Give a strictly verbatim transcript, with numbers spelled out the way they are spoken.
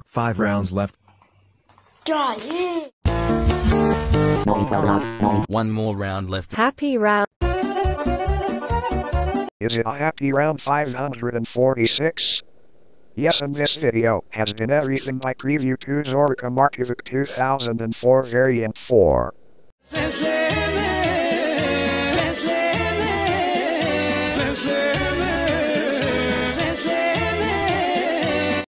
Five rounds left. God, One more round left. Happy round. Is it a happy round five hundred forty-six? Yes, and this video has been everything I preview to Zorka Markovic two thousand four variant four.